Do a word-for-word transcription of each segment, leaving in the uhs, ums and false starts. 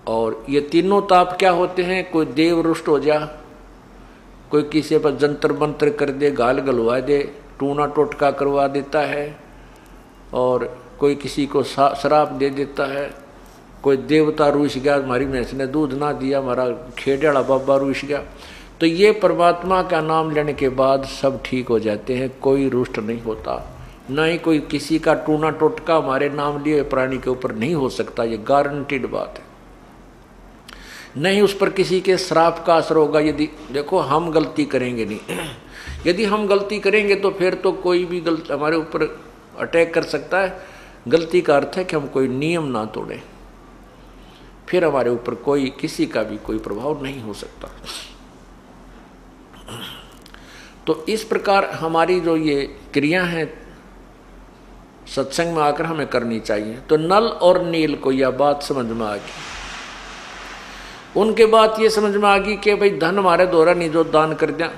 और ये तीनों ताप क्या होते हैं? कोई देव रुष्ट हो जा, कोई किसी पर जंतर मंत्र कर दे, गाल गलवा दे, टूना टोटका करवा देता है, और कोई किसी को श्राप दे देता है, कोई देवता रूस गया, हमारी भैंस ने दूध ना दिया, हमारा खेड़े वाला बाबा रूस गया। तो ये परमात्मा का नाम लेने के बाद सब ठीक हो जाते हैं, कोई रुष्ट नहीं होता, ना ही कोई किसी का टूना टोटका हमारे नाम लिए प्राणी के ऊपर नहीं हो सकता, ये गारंटीड बात है। नहीं उस पर किसी के श्राप का असर होगा। यदि देखो हम गलती करेंगे नहीं, यदि हम गलती करेंगे तो फिर तो कोई भी गलती हमारे ऊपर अटैक कर सकता है। गलती का अर्थ है कि हम कोई नियम ना तोड़ें, फिर हमारे ऊपर कोई किसी का भी कोई प्रभाव नहीं हो सकता। तो इस प्रकार हमारी जो ये क्रिया है सत्संग में आकर हमें करनी चाहिए। तो नल और नील को यह बात समझ में आ गई। उनके बात ये समझ में आ गई कि भाई धन हमारे द्वारा नहीं जो दान कर दिया,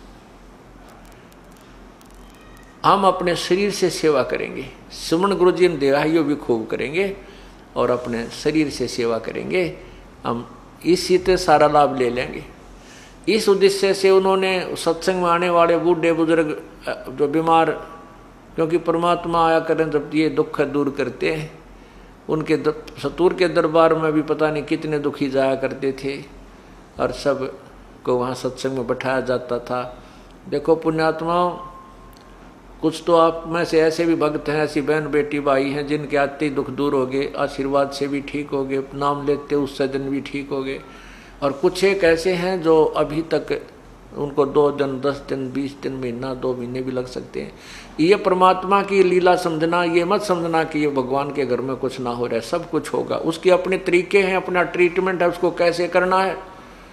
हम अपने शरीर से सेवा करेंगे। सुमन गुरु जी ने देहाइयों भी खूब करेंगे और अपने शरीर से सेवा करेंगे, हम इसी से सारा लाभ ले लेंगे। इस उद्देश्य से उन्होंने सत्संग में आने वाले बूढ़े बुजुर्ग जो बीमार, क्योंकि परमात्मा आया करें जब ये दुख दूर करते हैं, उनके सतूर के दरबार में भी पता नहीं कितने दुखी जाया करते थे और सब को वहाँ सत्संग में बैठाया जाता था। देखो पुण्यात्माओं, कुछ तो आप में से ऐसे भी भक्त हैं, ऐसी बहन बेटी भाई हैं जिनके आते ही दुख दूर हो गए, आशीर्वाद से भी ठीक हो गए, नाम लेते उससे दिन भी ठीक हो गए। और कुछ एक ऐसे हैं जो अभी तक उनको दो दिन, दस दिन, बीस दिन, महीना, दो महीने भी लग सकते हैं। ये परमात्मा की लीला समझना, ये मत समझना कि ये भगवान के घर में कुछ ना हो रहा है, सब कुछ होगा। उसके अपने तरीके हैं, अपना ट्रीटमेंट है, उसको कैसे करना है।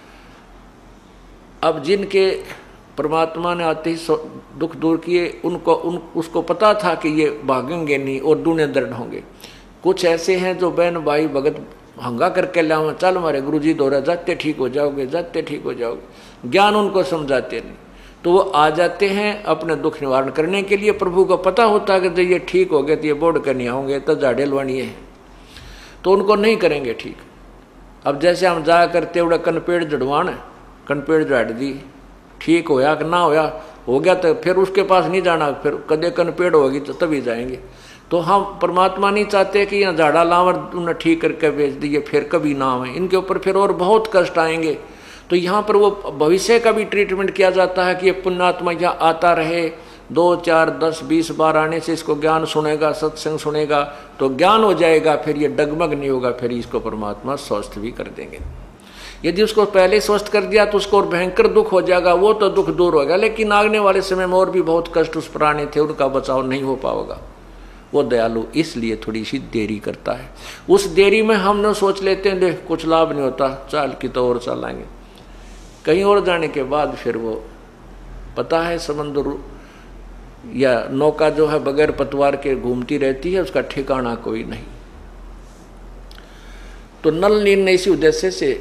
अब जिनके परमात्मा ने आते ही दुख दूर किए, उनको उन उसको पता था कि ये भागेंगे नहीं और दूने दर्द होंगे। कुछ ऐसे हैं जो बहन भाई भगत हंगा करके लाओ, चल हमारे गुरु जी दौरा, जाते ठीक हो जाओगे, जाते ठीक हो जाओगे, ज्ञान उनको समझाते नहीं, तो वो आ जाते हैं अपने दुख निवारण करने के लिए। प्रभु को पता होता है कि जब ये ठीक हो गए तो ये बोर्ड करनी होंगे, तो झाड़े लवानी है, तो उनको नहीं करेंगे ठीक। अब जैसे हम जाया करते उड़ा कनपेड़ जड़वान, कनपेड़ झाड़ दी, ठीक होया कि ना होया, हो गया तो फिर उसके पास नहीं जाना, फिर कदे कनपेड़ होगी तो तभी जाएंगे। तो हम परमात्मा नहीं चाहते कि यहाँ झाड़ा लावर उन्हें ठीक करके बेच दिए, फिर कभी ना आए इनके ऊपर, फिर और बहुत कष्ट आएंगे। तो यहाँ पर वो भविष्य का भी ट्रीटमेंट किया जाता है कि ये पुण्यात्मा यहाँ आता रहे, दो चार दस बीस बार आने से इसको ज्ञान सुनेगा, सत्संग सुनेगा तो ज्ञान हो जाएगा, फिर ये डगमग नहीं होगा, फिर इसको परमात्मा स्वस्थ भी कर देंगे। यदि उसको पहले स्वस्थ कर दिया तो उसको और भयंकर दुख हो जाएगा, वो तो दुख दूर होगा, लेकिन आगने वाले समय में और भी बहुत कष्ट उस प्राणी थे, उनका बचाव नहीं हो पाएगा। वो दयालु इसलिए थोड़ी सी देरी करता है। उस देरी में हम न सोच लेते हैं देख कुछ लाभ नहीं होता, चाल की तो और चलाएंगे, कहीं और जाने के बाद फिर वो पता है समुद्र या नौका जो है बगैर पतवार के घूमती रहती है, उसका ठिकाना कोई नहीं। तो नल नील ने इसी उद्देश्य से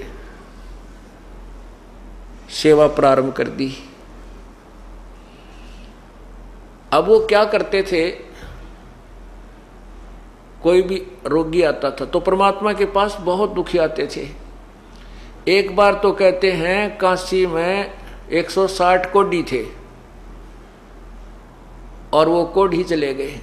सेवा प्रारंभ कर दी। अब वो क्या करते थे, कोई भी रोगी आता था तो परमात्मा के पास बहुत दुखी आते थे। एक बार तो कहते हैं काशी में एक सौ साठ कोढ़ी थे और वो कोढ़ी चले गए।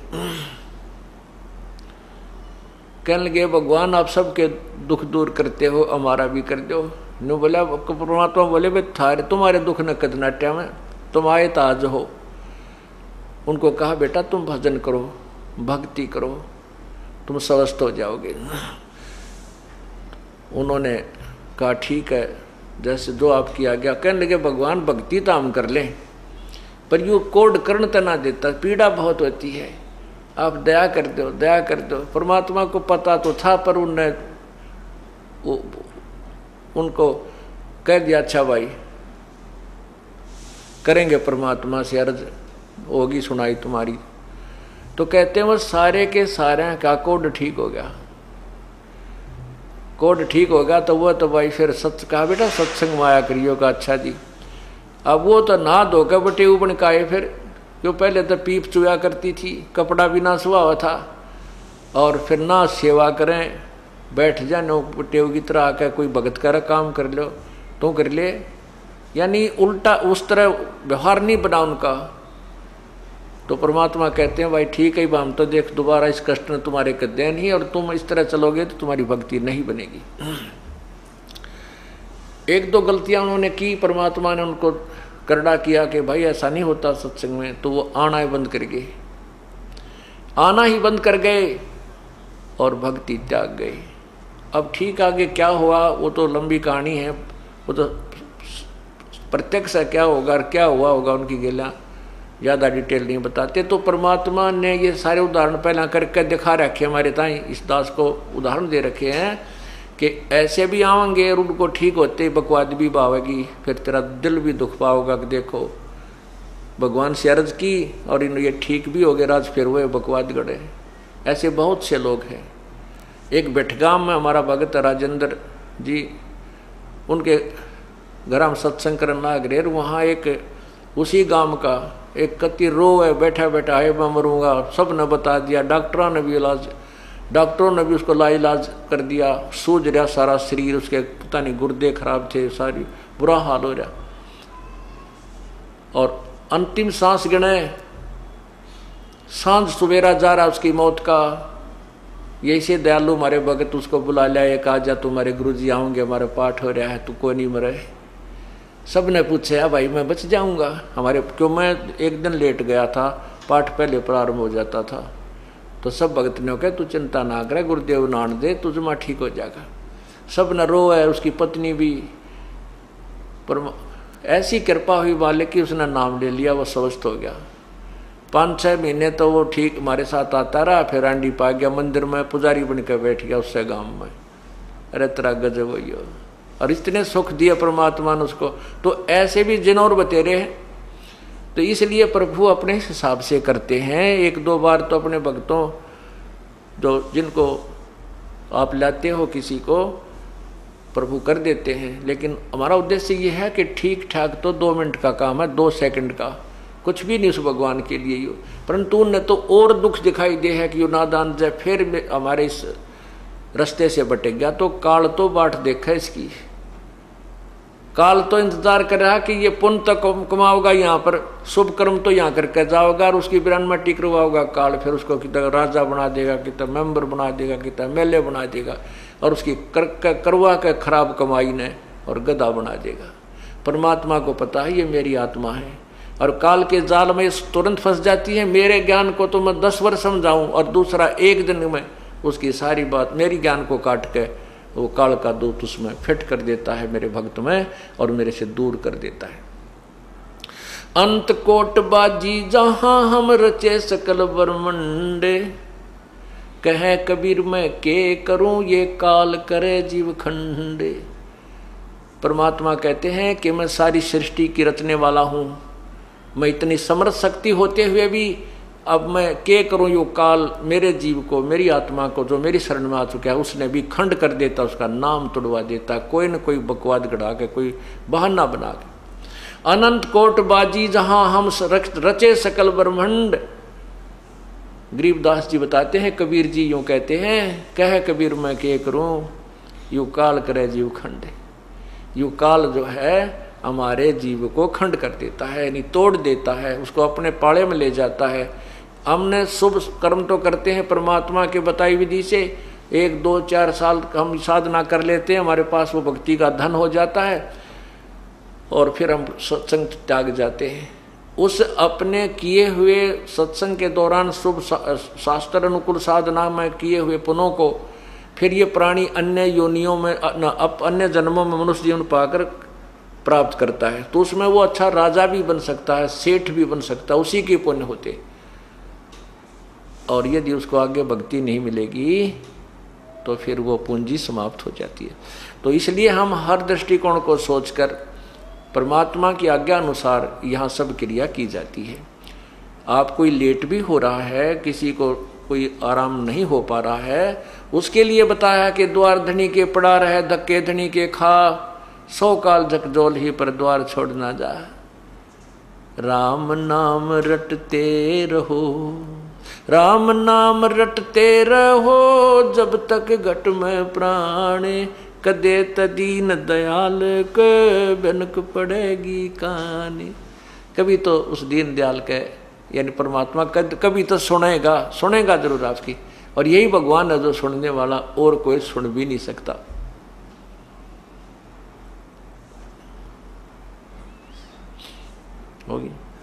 कहने लगे भगवान आप सबके दुख दूर करते हो, हमारा भी कर दो। नु बोला परमात्मा बोले भाई थारे तुम्हारे दुख न कदनाट्या में, तुम आए ताज हो। उनको कहा बेटा तुम भजन करो, भक्ति करो, तुम स्वस्थ हो जाओगे। उन्होंने कहा ठीक है, जैसे जो आपकी आज्ञा। कहने लगे भगवान भक्ति तो हम कर लें, पर यूँ कोड कर्ण तना देता, पीड़ा बहुत होती है, आप दया कर दो, दया कर दो। परमात्मा को पता तो था, पर उनने उनको कह दिया अच्छा भाई करेंगे, परमात्मा से अर्ज होगी सुनाई तुम्हारी। तो कहते हैं वो सारे के सारे का कोड ठीक हो गया। कोड ठीक हो गया तो वो तो भाई फिर सत्य कहा बेटा सत्संग माया करियो का। अच्छा जी, अब वो तो नहा धोकर बटे उबन काए, फिर जो पहले तो पीप चुया करती थी, कपड़ा भी ना सुहा हुआ था, और फिर ना सेवा करें बैठ जा नो टेव की तरह आकर कोई भगत का काम कर लो तो कर ले, यानी उल्टा उस तरह व्यवहार नहीं बना उनका। तो परमात्मा कहते हैं भाई ठीक है, हम तो देख दोबारा इस कष्ट ने तुम्हारे कदे नहीं, और तुम इस तरह चलोगे तो तुम्हारी भक्ति नहीं बनेगी। एक दो गलतियां उन्होंने की, परमात्मा ने उनको करड़ा किया कि भाई ऐसा नहीं होता सत्संग में, तो वो आना ही बंद कर गए, आना ही बंद कर गए और भक्ति त्याग गए। अब ठीक आगे क्या हुआ वो तो लंबी कहानी है, वो तो प्रत्यक्ष है क्या होगा और क्या हुआ होगा उनकी गेला ज़्यादा डिटेल नहीं बताते। तो परमात्मा ने ये सारे उदाहरण पहला करके दिखा रखे हमारे ताई, इस दास को उदाहरण दे रखे हैं कि ऐसे भी आवेंगे और उनको ठीक होते बकवाद भी पावेगी, फिर तेरा दिल भी दुख पाओगा कि देखो भगवान से अर्ज की और इन ये ठीक भी हो गए, राज फिर हुए बकवाद गढ़े। ऐसे बहुत से लोग हैं। एक बेटगाम में हमारा भगत राजेंद्र जी, उनके घर में सत्संग करने लाग रहे, वहाँ एक उसी गांव का एक कति रो है, बैठा बैठा है मैं मरूंगा, सब ने बता दिया, डॉक्टरों ने भी इलाज डॉक्टरों ने भी उसको लाइलाज कर दिया, सूझ रहा सारा शरीर, उसके पता नहीं गुर्दे खराब थे, सारी बुरा हाल हो रहा। और अंतिम सांस गिने, सांझ सवेरा जा रहा उसकी मौत का, यही से दयालु हमारे भगत उसको बुला लिया, एक आ जा तुम्हारे गुरुजी आऊंगे, हमारे पाठ हो रहा है, तू कोई नहीं मरे। सब ने पूछा भाई मैं बच जाऊंगा हमारे, क्यों मैं एक दिन लेट गया था, पाठ पहले प्रारंभ हो जाता था। तो सब भगत ने कहा तू चिंता ना करे, गुरुदेव नान दे तुझ में ठीक हो जाएगा। सब न रो है, उसकी पत्नी भी, पर ऐसी कृपा हुई मालिक की उसने नाम ले लिया, वो स्वस्थ हो गया। पाँच छः महीने तो वो ठीक हमारे साथ आता रहा, फिर आंडी पा गया, मंदिर में पुजारी बनकर बैठ गया उससे गांव में। अरे तेरा गजब हुई हो, और इतने सुख दिया परमात्मा ने उसको। तो ऐसे भी जिन और बतेरे हैं, तो इसलिए प्रभु अपने हिसाब से करते हैं। एक दो बार तो अपने भक्तों जो जिनको आप लाते हो किसी को प्रभु कर देते हैं, लेकिन हमारा उद्देश्य ये है कि ठीक ठाक तो दो मिनट का काम है, दो सेकंड का कुछ भी नहीं उस भगवान के लिए यो। परंतु उन्हें तो और दुख दिखाई दे है कि यो नादान जय फिर हमारे इस रास्ते से भटक गया। तो काल तो बाट देखा इसकी, काल तो इंतजार कर रहा कि ये पुण्य तो कमाओगा यहाँ पर, शुभ कर्म तो यहाँ करके जाओगा, और उसकी बिरान में टिक करवाओगा काल, फिर उसको कितना राजा बना देगा, कितना मेंबर बना देगा, कितना मेले बना देगा, और उसकी कर, कर, करवा के खराब कमाई ने और गधा बना देगा। परमात्मा को पता है ये मेरी आत्मा है, और काल के जाल में तुरंत फंस जाती है। मेरे ज्ञान को तो मैं दस वर्ष समझाऊं और दूसरा एक दिन में उसकी सारी बात मेरी ज्ञान को काट के वो काल का दूत उसमें फिट कर देता है मेरे भक्त में, और मेरे से दूर कर देता है। अंत कोट बाजी जहां हम रचे सकल ब्रह्मंडे, कहे कबीर मैं के करूं ये काल करे जीव खंडे। परमात्मा कहते हैं कि मैं सारी सृष्टि की रचने वाला हूं, मैं इतनी समर्थ शक्ति होते हुए भी अब मैं के करूं यो काल मेरे जीव को, मेरी आत्मा को जो मेरी शरण में आ चुका है उसने भी खंड कर देता, उसका नाम तुड़वा देता, कोई न कोई बकवाद गढ़ा के, कोई बहाना बना के। अनंत कोट बाजी जहां हम रचे सकल ब्रह्मांड। गरीबदास जी बताते हैं, कबीर जी यूं कहते हैं, कह कबीर मैं के करूं यू काल करे जीव खंड। यू काल जो है हमारे जीव को खंड कर देता है, यानी तोड़ देता है, उसको अपने पाले में ले जाता है। हमने शुभ कर्म तो करते हैं परमात्मा के बताई विधि से, एक दो चार साल हम साधना कर लेते हैं, हमारे पास वो भक्ति का धन हो जाता है, और फिर हम सत्संग त्याग जाते हैं। उस अपने किए हुए सत्संग के दौरान शुभ शास्त्र अनुकूल साधना में किए हुए पुण्यों को फिर ये प्राणी अन्य योनियों में, अन्य जन्मों में मनुष्य जीवन पाकर प्राप्त करता है। तो उसमें वो अच्छा राजा भी बन सकता है, सेठ भी बन सकता है, उसी के पुण्य होते। और यदि उसको आगे भक्ति नहीं मिलेगी तो फिर वो पूंजी समाप्त हो जाती है। तो इसलिए हम हर दृष्टिकोण को सोचकर परमात्मा की आज्ञा अनुसार यहाँ सब क्रिया की जाती है। आप कोई लेट भी हो रहा है, किसी को कोई आराम नहीं हो पा रहा है, उसके लिए बताया कि द्वार धनी के पड़ा रहे, धक्के धनी के खा, सौ काल झकझोल ही पर द्वार छोड़ ना जा। राम नाम रटते रहो राम नाम रटते रहो जब तक घट में प्राणे, कदे तदीन दयाल के बनक पड़ेगी कानी। कभी तो उस दीन दयाल के यानी परमात्मा कभी तो सुनेगा, सुनेगा जरूर आपकी। और यही भगवान है जो सुनने वाला, और कोई सुन भी नहीं सकता। होगी।